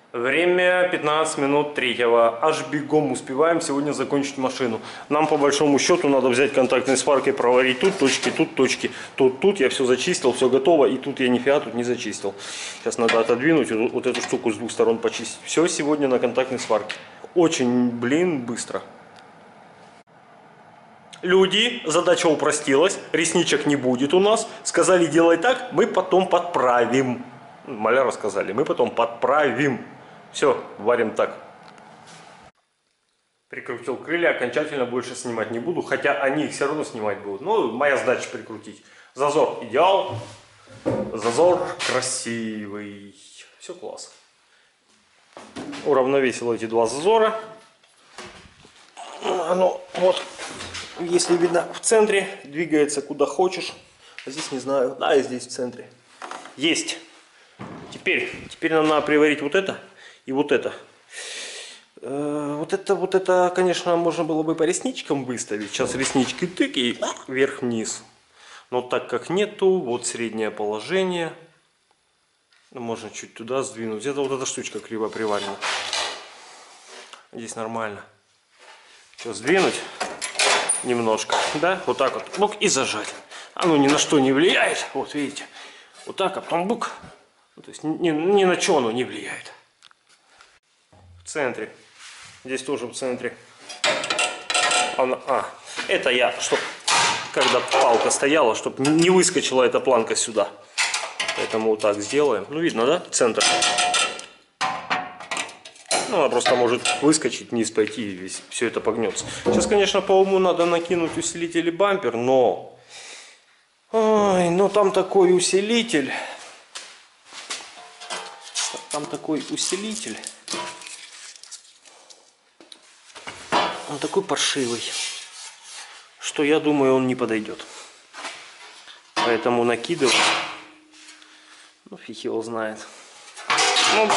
Время 15 минут третьего. Аж бегом успеваем сегодня закончить машину. Нам по большому счету надо взять контактной сваркой, проварить тут точки, тут я все зачистил, все готово. И тут я нифига тут не зачистил. Сейчас надо отодвинуть вот эту штуку с двух сторон почистить. Все сегодня на контактной сварке. Очень, быстро. Люди, задача упростилась, ресничек не будет у нас. Сказали, делай так, мы потом подправим. Маляра сказали, мы потом подправим. Все, варим так. Прикрутил крылья, окончательно больше снимать не буду, хотя они их все равно снимать будут. Ну, моя задача прикрутить. Зазор идеал, зазор красивый. Все класс. Уравновесил эти два зазора. Оно вот, если видно, в центре, двигается куда хочешь. А здесь не знаю, да, и здесь в центре. Есть. Теперь нам надо приварить вот это и вот это. Вот это, конечно, можно было бы по ресничкам выставить. Сейчас реснички тык и вверх-вниз. Но так как нету, вот среднее положение. Можно чуть туда сдвинуть. Это вот эта штучка криво приварена. Здесь нормально. Что, сдвинуть немножко, да? Вот так вот. Бук и зажать. Оно ни на что не влияет. Вот видите. Вот так, а потом бук. То есть ни на что оно не влияет. В центре. Здесь тоже в центре. Это я, чтобы когда палка стояла, чтобы не выскочила эта планка сюда. Поэтому вот так сделаем. Ну, видно, да? Центр. Ну, она просто может выскочить, вниз пойти, и все это погнется. Сейчас, конечно, по уму надо накинуть усилитель и бампер, но... Ой, ну там такой усилитель. Он такой паршивый, что я думаю, он не подойдет. Поэтому накидывать, ну фиг его знает. Ну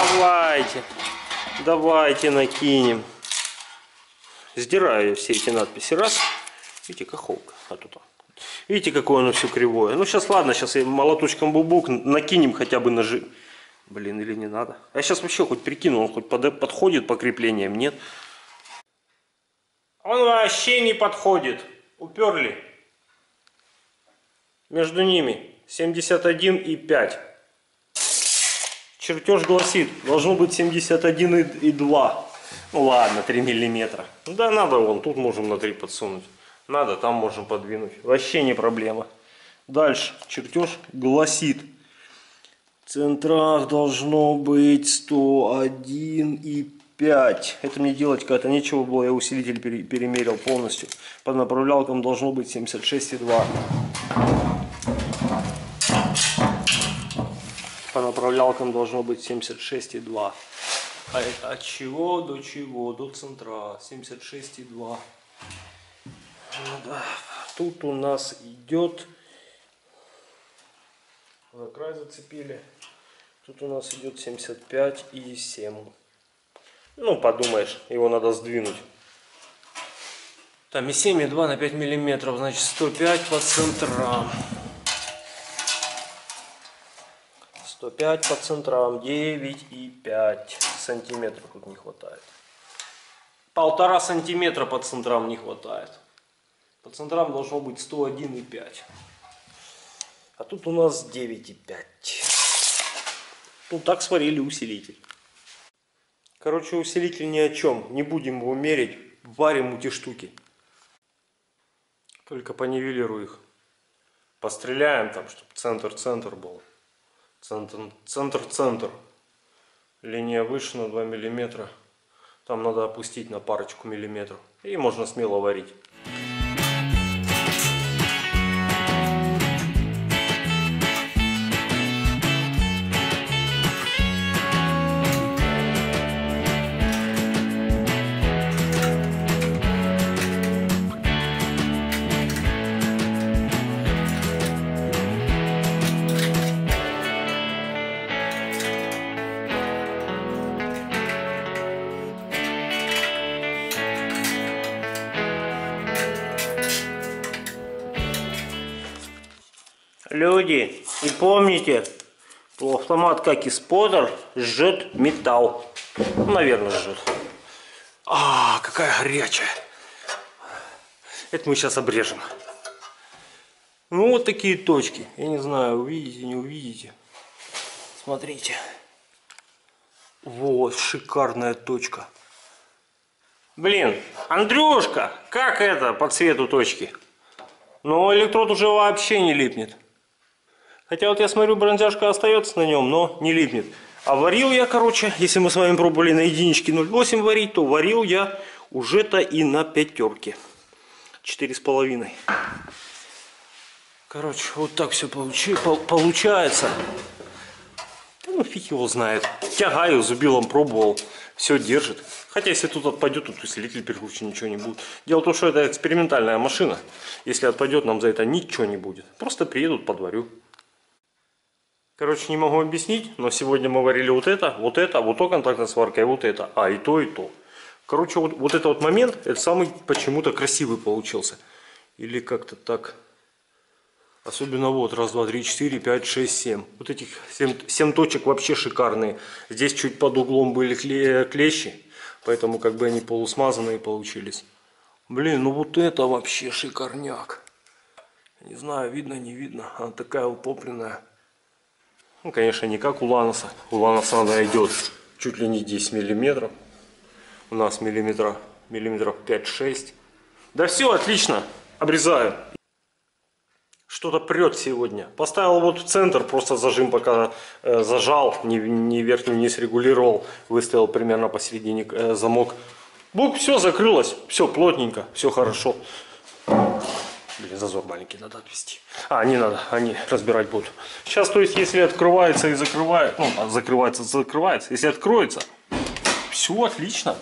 давайте накинем. Сдираю все эти надписи. Раз. Видите, каховка. Видите, какое оно все кривое. Ну сейчас ладно, сейчас я молоточком бубук накинем хотя бы ножи. Блин, или не надо? Я сейчас вообще хоть прикину, он хоть подходит по креплениям, нет? Он вообще не подходит. Уперли. Между ними 71,5. Чертеж гласит, должно быть 71,2. Ну ладно, 3 миллиметра. Да надо вон, тут можем на 3 подсунуть. Надо, там можем подвинуть. Вообще не проблема. Дальше. Чертеж гласит. В центрах должно быть 101,5. Это мне делать как-то нечего было. Я усилитель перемерил полностью. Под направлялкам должно быть 76,2. По направлялкам должно быть 76,2. А это от чего до чего? До центра. 76,2. Тут у нас идет... За край зацепили. Тут у нас идет 75,7. Ну, подумаешь, его надо сдвинуть. Там и 7,2 на 5 миллиметров, значит 105 по центрам. 105 по центрам, 9,5 сантиметров тут не хватает. 1,5 сантиметра по центрам не хватает. По центрам должно быть 101,5. А тут у нас 9,5. Ну так сварили усилитель. Короче, усилитель ни о чем. Не будем его мерить. Варим эти штуки. Только понивелирую их. Постреляем там, чтобы центр был. Центр. Линия выше на 2 миллиметра. Там надо опустить на парочку миллиметров. И можно смело варить. Люди, и помните, Автомат, как и споттер, жжет металл. Ну, наверное, жжет. А, какая горячая. Это мы сейчас обрежем. Ну, вот такие точки. Я не знаю, увидите, не увидите. Смотрите. Вот, шикарная точка. Блин, Андрюшка, как это по цвету точки? Но электрод уже вообще не липнет. Хотя вот я смотрю, бронзяшка остается на нем, но не липнет. А варил я, короче, если мы с вами пробовали на единичке 0,8 варить, то варил я уже-то и на пятерке. 4,5. Короче, вот так все получается. Да ну фиг его знает. Тягаю, зубилом пробовал. Все держит. Хотя если тут отпадет, тут усилитель перекручен, ничего не будет. Дело в том, что это экспериментальная машина. Если отпадет, нам за это ничего не будет. Просто приедут, подварю. Короче, не могу объяснить, но сегодня мы варили вот то контактная сварка и вот это. А, и то, и то. Короче, вот этот вот момент, это самый почему-то красивый получился. Или как-то так. Особенно вот, раз, два, три, четыре, пять, шесть, семь. Вот этих 7 точек вообще шикарные. Здесь чуть под углом были клещи, поэтому как бы они полусмазанные получились. Блин, ну вот это вообще шикарняк. Не знаю, видно, не видно. Она такая утопленная. Ну, конечно, не как у Ланоса. У Ланоса она идет чуть ли не 10 миллиметров. У нас миллиметров 5-6. Да все, отлично. Обрезаю. Что-то прет сегодня. Поставил вот в центр, просто зажим пока зажал. Не верхний низ регулировал. Выставил примерно посередине замок. Бук, все закрылось. Все плотненько. Все хорошо. Блин, зазор маленький надо отвести. А, не надо, они разбирать будут. Сейчас, то есть, если открывается и закрывает, ну, закрывается. Если откроется, все отлично.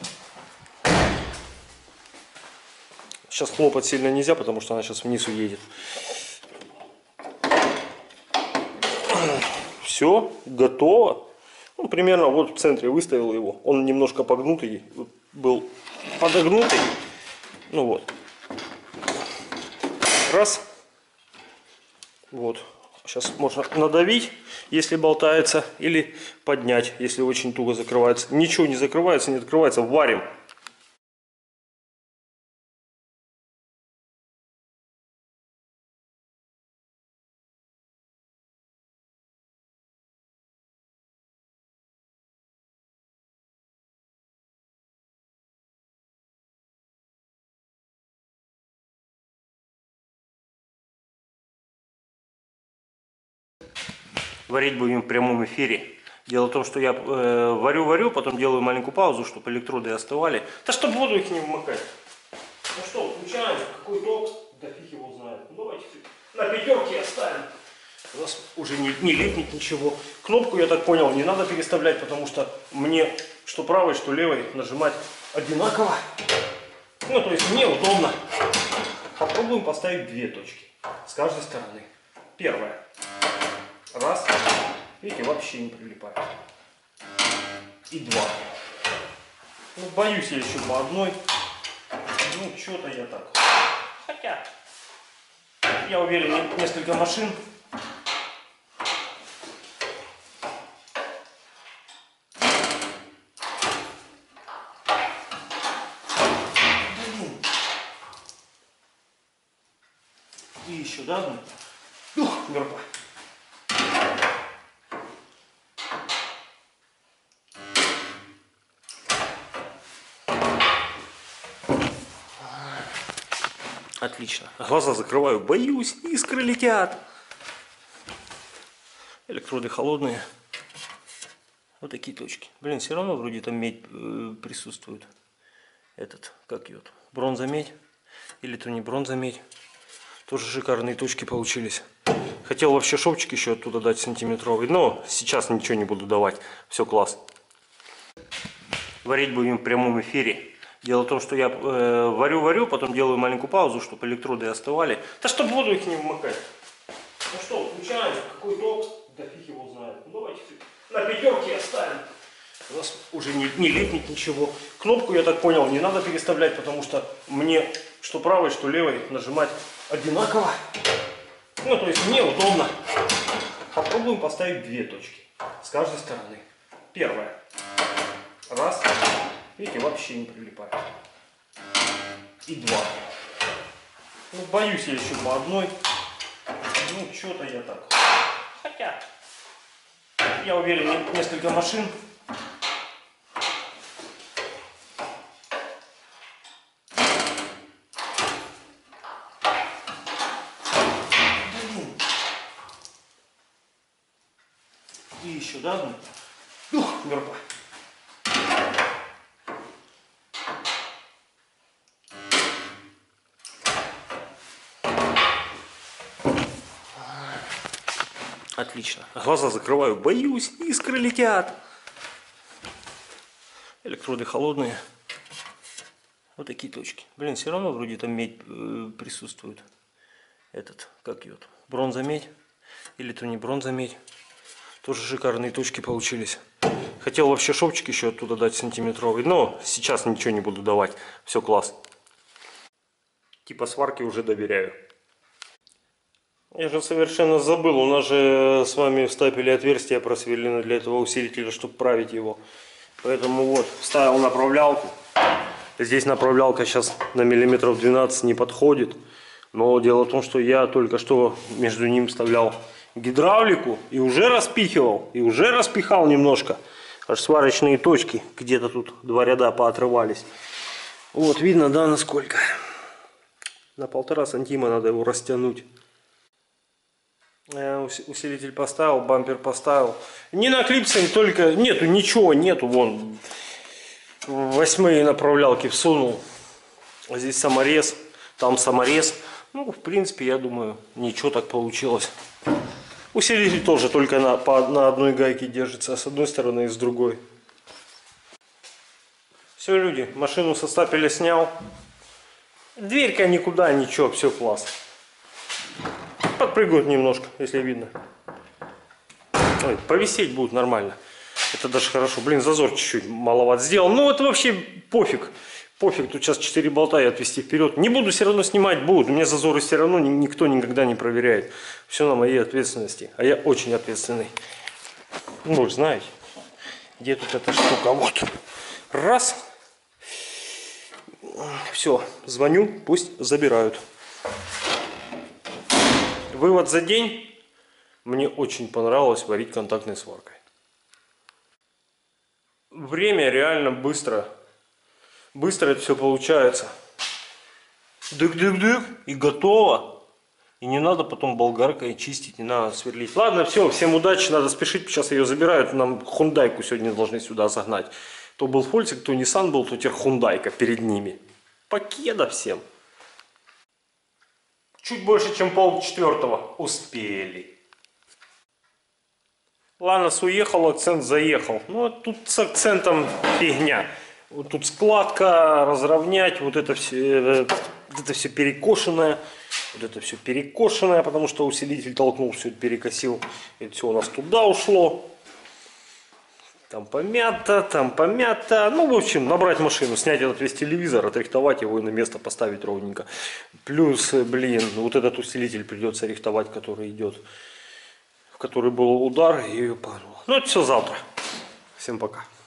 Сейчас хлопать сильно нельзя, потому что она сейчас вниз уедет. Все, готово. Ну, примерно вот в центре выставил его. Он немножко погнутый, был подогнутый. Ну вот. Раз. Вот. Сейчас можно надавить, если болтается, или поднять, если очень туго закрывается. Ничего не закрывается, не открывается. Варим. Варить будем в прямом эфире. Дело в том, что я варю, потом делаю маленькую паузу, чтобы электроды остывали. Да чтобы воду их не вмыкать. Ну что, включаем, какой ток? Да фиг его знает. Ну давайте на пятерке оставим. У нас уже не липнет ничего. Кнопку, я так понял, не надо переставлять, потому что мне что правой, что левой нажимать одинаково. Ну то есть мне удобно. Попробуем поставить 2 точки с каждой стороны. Первая. Раз. Видите, вообще не прилипает. И 2. Ну, боюсь я еще по одной. Ну, что-то я так. Хотя, я уверен, несколько машин. И еще, да? Ух, верба. Отлично. Глаза закрываю. Боюсь, искры летят. Электроды холодные. Вот такие точки. Блин, все равно вроде там медь присутствует. Этот, как ее? Бронза-медь. Или то не бронза-медь. Тоже шикарные точки получились. Хотел вообще шовчик еще оттуда дать сантиметровый. Но сейчас ничего не буду давать. Все класс. Варить будем в прямом эфире. Дело в том, что я варю, потом делаю маленькую паузу, чтобы электроды остывали. Да чтобы воду их не вмыкать. Ну что, включаем, какой ток? Да фиг его знает. Ну давайте на пятерке оставим. У нас уже не липнет ничего. Кнопку, я так понял, не надо переставлять, потому что мне что правой, что левой нажимать одинаково. Ну то есть мне удобно. Попробуем поставить 2 точки с каждой стороны. Первое. Раз. Видите, вообще не прилипает. И два. Ну, боюсь я еще по одной. Ну, что-то я так. Хотя, я уверен, несколько машин. И еще, да, одну? Ух, мертва. Отлично. Глаза закрываю. Боюсь, искры летят. Электроды холодные. Вот такие точки. Блин, все равно вроде там медь присутствует. Этот, как ее? Бронза-медь. Или то не бронза-медь. Тоже шикарные точки получились. Хотел вообще шовчик еще оттуда дать сантиметровый. Но сейчас ничего не буду давать. Все класс. Типа сварки уже доверяю. Я же совершенно забыл, у нас же с вами в стапеле отверстия просверлены для этого усилителя, чтобы править его. Поэтому вот, вставил направлялку. Здесь направлялка сейчас на миллиметров 12 не подходит. Но дело в том, что я только что между ним вставлял гидравлику и уже распихивал, и уже распихал немножко. Аж сварочные точки, где-то тут два ряда поотрывались. Вот, видно, да, насколько. На 1,5 сантима надо его растянуть. Усилитель поставил, бампер поставил. Не на клипсе, только нету ничего, нету. Вон 8 направлялки всунул. Здесь саморез, там саморез. Ну, в принципе, я думаю, ничего так получилось. Усилитель тоже только на одной гайке держится, с одной стороны и с другой. Все, люди, машину со стапеля снял. Дверька никуда, ничего, все класс. Подпрыгнуть немножко, если видно. Ой, повисеть будет нормально. Это даже хорошо. Блин, зазор чуть-чуть маловат сделал. Ну, это вообще пофиг. Пофиг, тут сейчас 4 болта и отвести вперед. Не буду все равно снимать, будут. У меня зазоры все равно никто никогда не проверяет. Все на моей ответственности. А я очень ответственный. Ну, вы знаете, где тут эта штука? Вот. Раз. Все, звоню, пусть забирают. Вывод за день. Мне очень понравилось варить контактной сваркой. Время реально быстро. Быстро это все получается. Дык-дык-дык. И готово. И не надо потом болгаркой чистить, не надо сверлить. Ладно, все, всем удачи, надо спешить. Сейчас ее забирают. Нам хундайку сегодня должны сюда загнать. То был Фольцик, то Nissan был, то теперь хундайка перед ними. Покеда всем. Чуть больше, чем 3:30. Успели. Ланос уехал, акцент заехал. Ну, тут с акцентом фигня. Вот тут складка, разровнять, вот это все перекошенное. Вот это все перекошенное, потому что усилитель толкнул, все это перекосил. Это все у нас туда ушло. Там помято. Ну, в общем, набрать машину, снять этот весь телевизор, отрихтовать его и на место поставить ровненько. Плюс, блин, вот этот усилитель придется рихтовать, который идет, в который был удар, и ее погнуло. Ну, это все завтра. Всем пока.